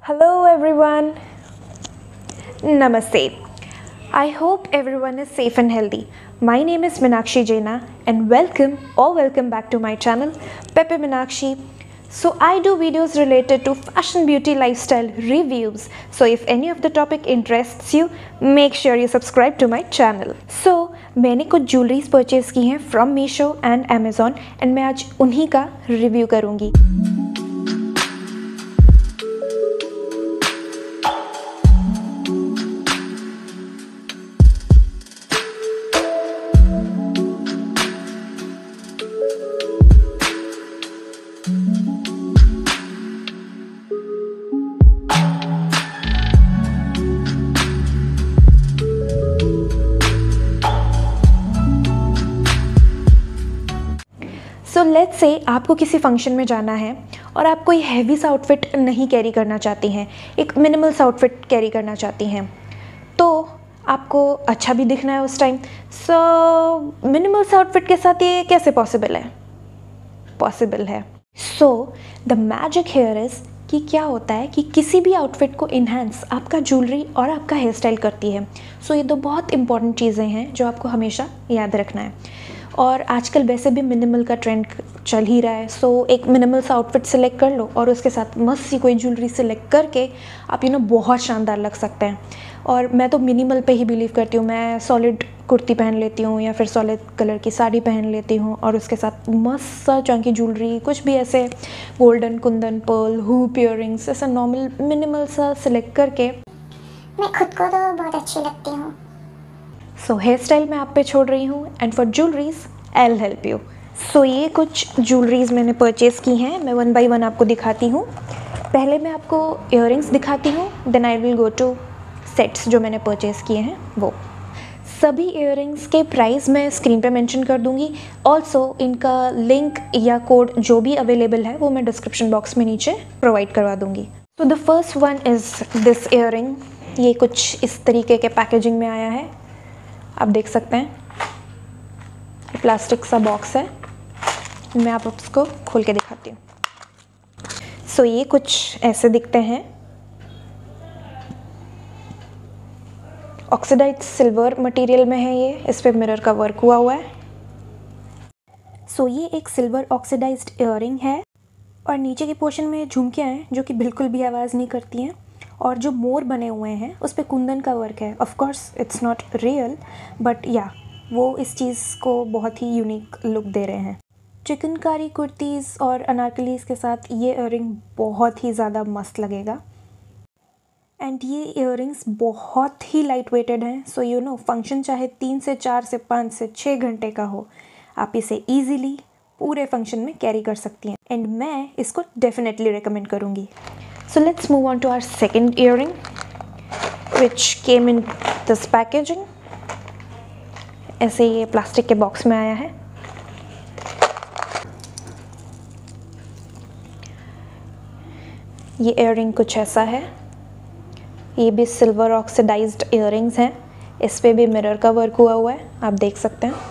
Hello everyone. Namaste. I hope everyone is safe and healthy. My name is Meenakshi Jaina and welcome back to my channel Pepe Meenakshi. So I do videos related to fashion, beauty, lifestyle reviews. So if any of the topic interests you, make sure you subscribe to my channel. So मैंने कुछ jewelleries purchase की हैं from Meesho and Amazon and मैं आज उन्हीं का review करूँगी. So let's say आपको किसी फंक्शन में जाना है और आप कोई हैवी सा आउटफिट नहीं कैरी करना चाहती हैं, एक मिनिमल सा आउटफिट कैरी करना चाहती हैं, तो आपको अच्छा भी दिखना है उस टाइम. सो मिनिमल सा आउटफिट के साथ ये कैसे पॉसिबल है? पॉसिबल है. So the magic here is कि क्या होता है कि किसी भी आउटफिट को इन्हांस आपका ज्वेलरी और आपका हेयर स्टाइल करती है. सो ये दो बहुत इंपॉर्टेंट चीज़ें हैं जो आपको हमेशा याद रखना है. और आजकल वैसे भी मिनिमल का ट्रेंड चल ही रहा है. सो एक मिनिमल सा आउटफिट सेलेक्ट कर लो और उसके साथ मस्त सी कोई ज्वेलरी सेलेक्ट करके आप बहुत शानदार लग सकते हैं. और मैं तो मिनिमल पे ही बिलीव करती हूँ. मैं सॉलिड कुर्ती पहन लेती हूँ या फिर सॉलिड कलर की साड़ी पहन लेती हूँ और उसके साथ मस्त सा चंकी ज्वेलरी, कुछ भी ऐसे golden, kundan, pearl, hoop, earrings, ऐसा नॉर्मल मिनिमल सा सिलेक्ट करके मैं खुद को तो बहुत अच्छी लगती हूँ. सो हेयर स्टाइल मैं आप पे छोड़ रही हूँ and for jewelleries I will help you. So ये कुछ ज्वेलरीज मैंने परचेज़ की हैं. मैं वन बाय वन आपको दिखाती हूँ. पहले मैं आपको इयररिंग्स दिखाती हूँ, then I will go to sets जो मैंने परचेज़ किए हैं वो. सभी इयररिंग्स के प्राइस मैं स्क्रीन पे मेंशन कर दूँगी. ऑल्सो इनका लिंक या कोड जो भी अवेलेबल है वो मैं डिस्क्रिप्शन बॉक्स में नीचे प्रोवाइड करवा दूँगी. तो the first one is this earring. ये कुछ इस तरीके के पैकेजिंग में आया है, आप देख सकते हैं. प्लास्टिक सा बॉक्स है. मैं आप उसको खोल के दिखाती हूँ. सो ये कुछ ऐसे दिखते हैं. ऑक्सीडाइज्ड सिल्वर मटेरियल में है ये. इस पे मिरर का वर्क हुआ हुआ है. सो ये एक सिल्वर ऑक्सीडाइज्ड इयररिंग है और नीचे के पोर्शन में झुमकियाँ हैं जो कि बिल्कुल भी आवाज़ नहीं करती हैं. और जो मोर बने हुए हैं उस पे कुंदन का वर्क है. Of course it's not real but या वो इस चीज़ को बहुत ही यूनिक लुक दे रहे हैं. चिकनकारी कुर्तीज़ और अनारकलीज़ के साथ ये इयररिंग बहुत ही ज़्यादा मस्त लगेगा. एंड ये इयररिंग्स बहुत ही लाइट वेटेड हैं. सो फंक्शन चाहे 3 से 4 से 5 से 6 घंटे का हो, आप इसे ईजिली पूरे फंक्शन में कैरी कर सकती हैं. एंड मैं इसको डेफिनेटली रिकमेंड करूँगी. So let's move on to our second earring which came in this packaging. ऐसे ये प्लास्टिक के बॉक्स में आया है. ये इयररिंग कुछ ऐसा है. ये भी सिल्वर ऑक्सीडाइज्ड इयररिंग्स हैं. इस पे भी मिरर का वर्क हुआ हुआ है, आप देख सकते हैं.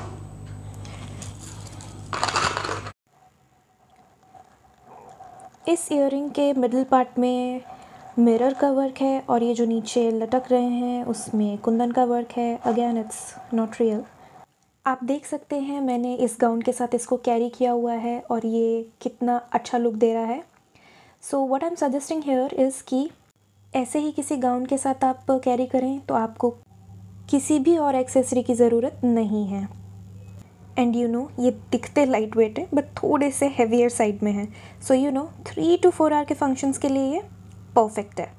इस इयररिंग के मिडिल पार्ट में मिरर का वर्क है और ये जो नीचे लटक रहे हैं उसमें कुंदन का वर्क है. Again it's not real. आप देख सकते हैं मैंने इस गाउन के साथ इसको कैरी किया हुआ है और ये कितना अच्छा लुक दे रहा है. So what I am suggesting here is कि ऐसे ही किसी गाउन के साथ आप कैरी करें तो आपको किसी भी और एक्सेसरी की ज़रूरत नहीं है. एंड ये दिखते लाइट वेट है बट थोड़े से हेवियर साइड में है. सो 3 to 4 आवर के फंक्शंस के लिए ये परफेक्ट है.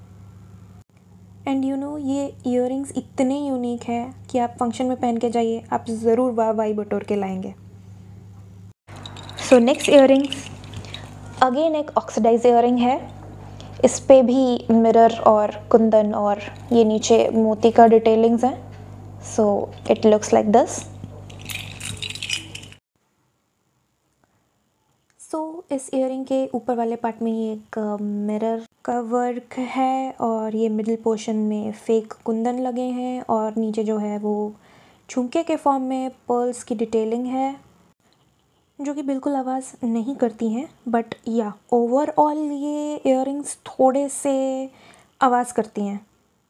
एंड ये इयररिंग्स इतने यूनिक है कि आप फंक्शन में पहन के जाइए, आप ज़रूर वाह वाही बटोर के लाएंगे. सो नेक्स्ट इयररिंग्स अगेन एक ऑक्सीडाइज इयररिंग है. इस पे भी मिरर और कुंदन और ये नीचे मोती का डिटेलिंग्स हैं. So it looks like this. So इस इयररिंग के ऊपर वाले पार्ट में ये एक मिरर का वर्क है और ये मिडिल पोर्शन में फेक कुंदन लगे हैं और नीचे जो है वो झुमके के फॉर्म में पर्ल्स की डिटेलिंग है. जो कि बिल्कुल आवाज़ नहीं करती हैं, बट या ओवरऑल ये इयररिंग्स थोड़े से आवाज़ करती हैं।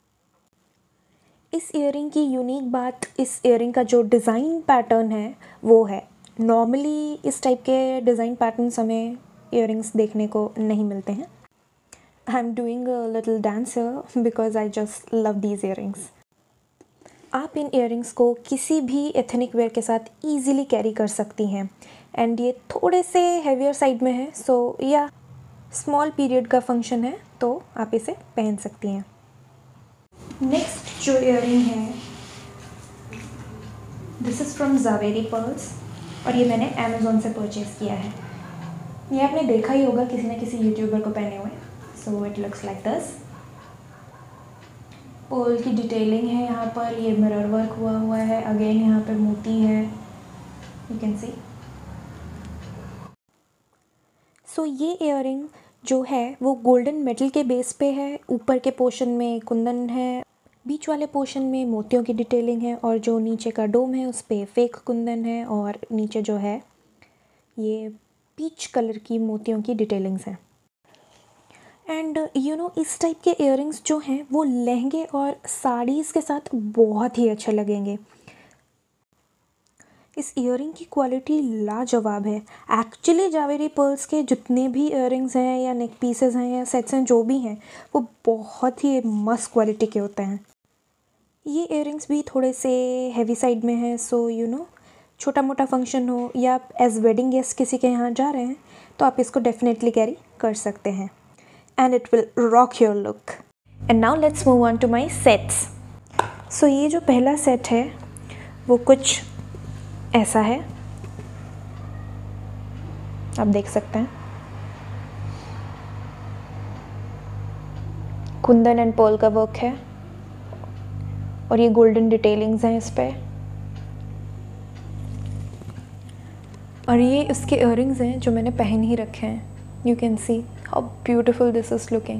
इस इयररिंग की यूनिक बात इस इयररिंग का जो डिज़ाइन पैटर्न है वो है। नॉर्मली इस टाइप के डिज़ाइन पैटर्न्स हमें इयररिंग्स देखने को नहीं मिलते हैं। I am doing a little dance because I just love these earrings. आप इन इयररिंग्स को किसी भी एथनिक वेयर के साथ ईजिली कैरी कर सकती हैं एंड ये थोड़े से हेवियर साइड में है, सो या स्मॉल पीरियड का फंक्शन है तो आप इसे पहन सकती हैं। नेक्स्ट जो इयररिंग है this is from Zaveri pearls और ये मैंने अमेज़ॉन से परचेज़ किया है। ये आपने देखा ही होगा किसी न किसी यूट्यूबर को पहने हुए। So it looks like this. Pearl की डिटेलिंग है यहाँ पर, ये मिरर वर्क हुआ है, अगेन यहाँ पे मोती है, यू कैन सी। सो ये इयररिंग जो है वो गोल्डन मेटल के बेस पे है। ऊपर के पोर्शन में कुंदन है, बीच वाले पोर्शन में मोतियों की डिटेलिंग है और जो नीचे का डोम है उस पर फेक कुंदन है और नीचे जो है ये पीच कलर की मोतियों की डिटेलिंग्स हैं। एंड यू नो इस टाइप के इयररिंग्स जो हैं वो लहंगे और साड़ीज़ के साथ बहुत ही अच्छे लगेंगे। इस इयररिंग की क्वालिटी लाजवाब है। एक्चुअली ज़ावेरी पर्ल्स के जितने भी इयररिंग्स हैं या नेक पीसेस हैं या सेट्स हैं जो भी हैं वो बहुत ही मस्त क्वालिटी के होते हैं। ये इयररिंग्स भी थोड़े से हेवी साइड में है, सो यू नो छोटा मोटा फंक्शन हो या आप एज वेडिंग गेस्ट किसी के यहाँ जा रहे हैं तो आप इसको डेफिनेटली कैरी कर सकते हैं and it will rock your look. And now let's move on to my sets. So ये जो पहला सेट है वो कुछ ऐसा है, आप देख सकते हैं। कुंदन एंड पर्ल का वर्क है और ये गोल्डन डिटेलिंग्स हैं इस पे और ये उसके इयररिंग्स हैं जो मैंने पहन ही रखे हैं। You can see how beautiful this is looking.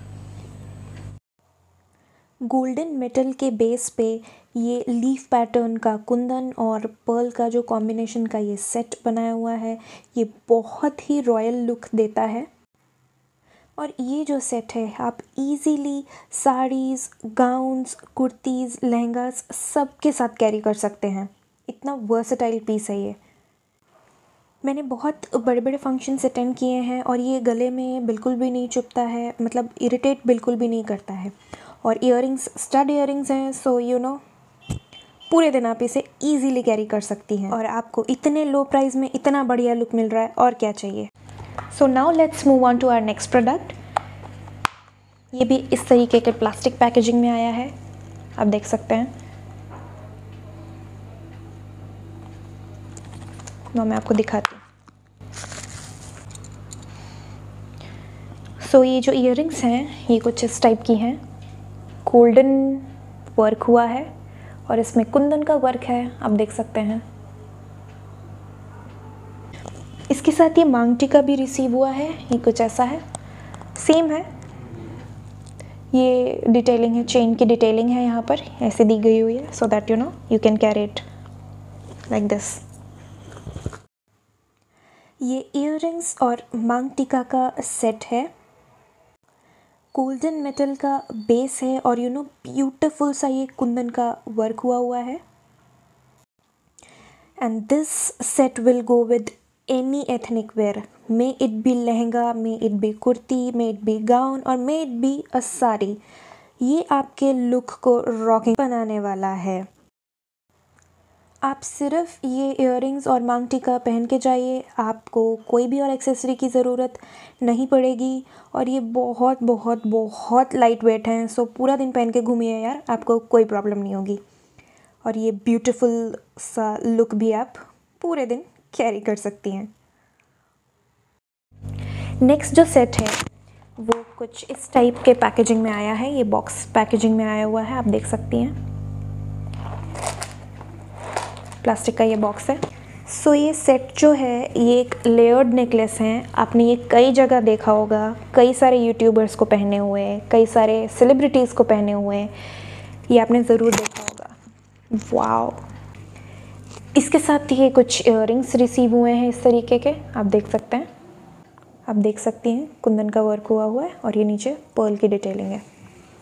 Golden metal के बेस पे ये लीफ पैटर्न का कुंदन और पर्ल का जो कॉम्बिनेशन का ये सेट बनाया हुआ है ये बहुत ही रॉयल लुक देता है। और ये जो सेट है आप इजीली साड़ीज़, गाउन्स, कुर्तीज़, लहंगास सब के साथ कैरी कर सकते हैं। इतना वर्सेटाइल पीस है ये। मैंने बहुत बड़े बड़े फंक्शंस अटेंड किए हैं और ये गले में बिल्कुल भी नहीं चुभता है, मतलब इरिटेट बिल्कुल भी नहीं करता है। और इयररिंग्स स्टड इयररिंग्स हैं, सो यू नो पूरे दिन आप इसे इजीली कैरी कर सकती हैं और आपको इतने लो प्राइस में इतना बढ़िया लुक मिल रहा है और क्या चाहिए। So now let's move on to our next product. ये भी इस तरीके के प्लास्टिक पैकेजिंग में आया है, आप देख सकते हैं। मैं आपको दिखाती हूँ। सो ये जो इयररिंग्स हैं ये कुछ इस टाइप की हैं। गोल्डन वर्क हुआ है और इसमें कुंदन का वर्क है, आप देख सकते हैं। इसके साथ ये मांग टीका भी रिसीव हुआ है, ये कुछ ऐसा है, सेम है। ये डिटेलिंग है, चेन की डिटेलिंग है यहाँ पर ऐसे दी गई हुई है, so that you know you can carry it like this. ये इयररिंग्स और मांग टीका का सेट है। गोल्डन मेटल का बेस है और यू नो ब्यूटीफुल सा ये कुंदन का वर्क हुआ है। And this set will go with any ethnic wear, may it be lehenga, may it be kurti, may it be gown और may it be a sari. ये आपके लुक को रॉकिंग बनाने वाला है। आप सिर्फ ये इयररिंग्स और मांग टीका पहन के जाइए, आपको कोई भी और एक्सेसरी की ज़रूरत नहीं पड़ेगी। और ये बहुत बहुत बहुत लाइट वेट हैं, सो पूरा दिन पहन के घूमिए यार, आपको कोई प्रॉब्लम नहीं होगी। और ये ब्यूटीफुल सा लुक भी आप पूरे दिन कैरी कर सकती हैं। नेक्स्ट जो सेट है वो कुछ इस टाइप के पैकेजिंग में आया है, ये बॉक्स पैकेजिंग में आया हुआ है, आप देख सकती हैं। प्लास्टिक का ये बॉक्स है। सो ये सेट जो है ये एक लेयर्ड नेकलेस हैं। आपने ये कई जगह देखा होगा, कई सारे यूट्यूबर्स को पहने हुए, कई सारे सेलिब्रिटीज़ को पहने हुए, ये आपने ज़रूर देखा होगा। वाओ, इसके साथ ये कुछ इयररिंग्स रिसीव हुए हैं इस तरीके के, आप देख सकते हैं, आप देख सकती हैं कुंदन का वर्क हुआ हुआ है और ये नीचे पर्ल की डिटेलिंग है।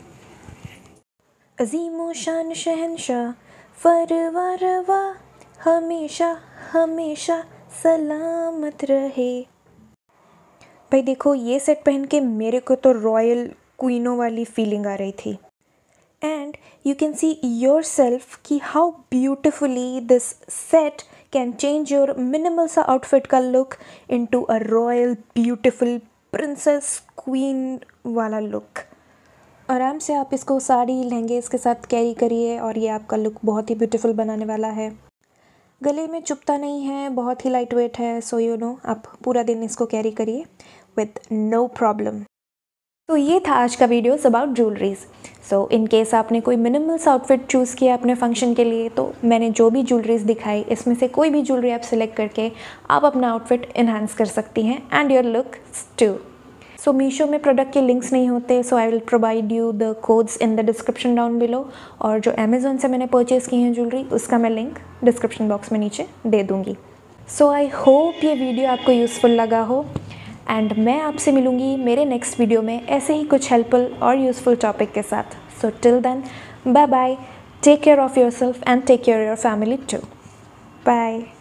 अजीमो शान शहनशाह फरवा रवा हमेशा हमेशा सलामत रहे। भाई देखो, ये सेट पहन के मेरे को तो रॉयल क्वीनों वाली फीलिंग आ रही थी। And you can see yourself कि how beautifully this set can change your minimal सा आउटफिट का look into a royal beautiful princess queen वाला लुक। आराम से आप इसको साड़ी लहंगे इसके साथ कैरी करिए और ये आपका लुक बहुत ही ब्यूटीफुल बनाने वाला है। गले में चुभता नहीं है, बहुत ही लाइट वेट है, सो यू नो आप पूरा दिन इसको कैरी करिए विद नो प्रॉब्लम। तो ये था आज का videos about jewelleries. So in case आपने कोई मिनिमल्स आउटफिट चूज़ किया अपने फंक्शन के लिए, तो मैंने जो भी ज्वेलरीज दिखाई इसमें से कोई भी ज्वेलरी आप सिलेक्ट करके आप अपना आउटफिट इन्हांस कर सकती हैं and your look too. So Meesho में प्रोडक्ट के लिंक्स नहीं होते, so I will provide you the codes in the description down below. और जो अमेज़ॉन से मैंने परचेज़ की हैं ज्वेलरी, उसका मैं लिंक डिस्क्रिप्शन बॉक्स में नीचे दे दूँगी। सो आई होप ये वीडियो आपको यूज़फुल लगा हो एंड मैं आपसे मिलूँगी मेरे नेक्स्ट वीडियो में ऐसे ही कुछ हेल्पफुल और यूज़फुल टॉपिक के साथ। So till then, bye bye, take care of yourself and take care your family too. Bye.